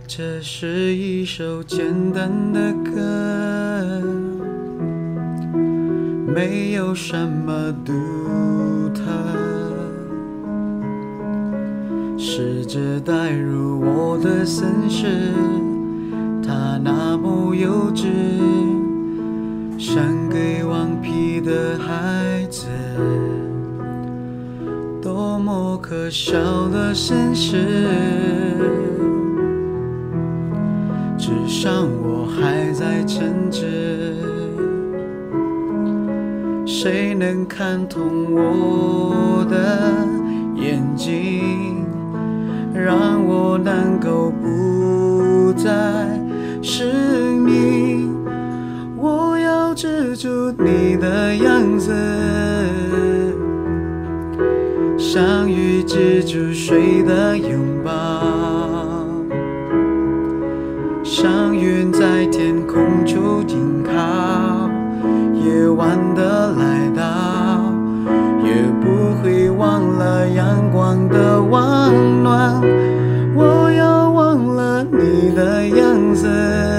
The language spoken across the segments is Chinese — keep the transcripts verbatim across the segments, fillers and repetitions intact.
这是一首简单的歌，没有什么独特，试着带入我的身世，它那么幼稚，像给顽皮的孩子，多么可笑的身世。至少我还在诚挚，谁能看通我的眼睛，让我能够不再失明？我要记住你的样子，像鱼记住水的拥抱，像云在天空中停靠，夜晚的来到，也不会忘了阳光的温暖。我要忘了你的样子，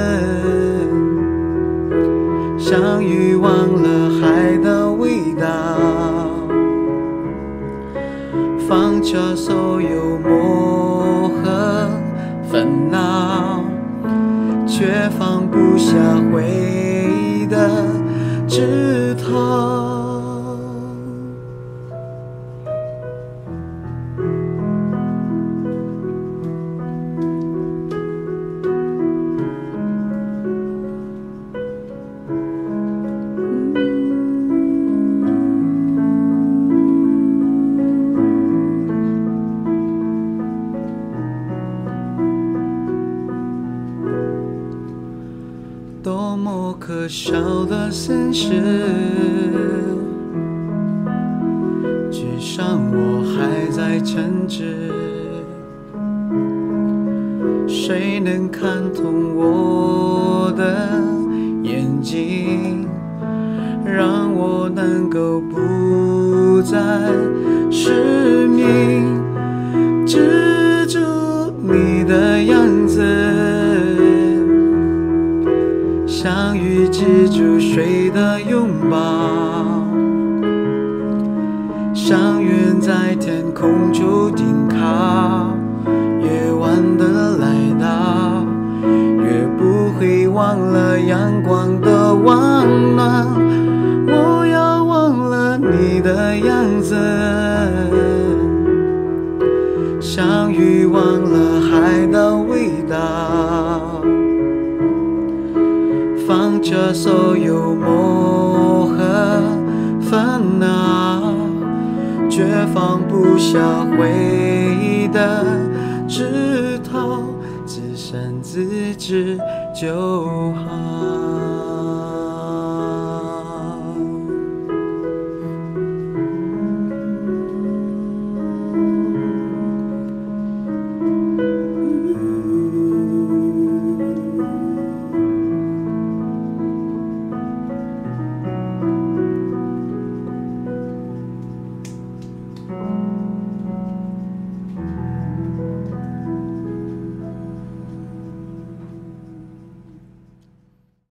像鱼忘了海的味道，放下所有磨合烦恼，却放不下回忆的枝头。多么可笑的身世，至少我还在诚挚，谁能看通我的眼睛，让我能够不再失明？记住你的样子，像鱼记住水的拥抱，像云在天空中停靠，夜晚的来到，也不会忘了阳光的温暖。我要忘了你的样子，像鱼忘了海的味道，放下所有磨合烦恼，却放不下回忆的枝头，自生自止就好。